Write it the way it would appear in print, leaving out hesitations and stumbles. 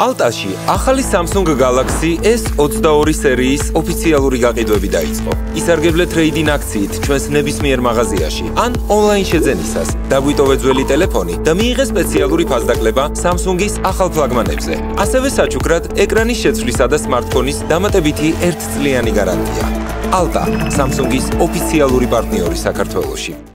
Altashi ახალი Samsung Galaxy S22 სერიის ოფიციალური გაყიდვები დაიწყო. ისარგებლეთ ტრეიდინგ აქციით ჩვენს ნებისმიერ მაღაზიაში ან ონლაინ შეძენისას. დაგვიტოვეთ ძველი ტელეფონი და მიიღეთ სპეციალური ფასდაკლება Samsung-ის ახალ ფლაგმანებზე. ასევე საჩუქრად ეკრანის შეცვლისა და smartphone-ის დამატებითი 1 წლიანი გარანტია. Alta, Samsung-ის ოფიციალური პარტნიორი საქართველოში.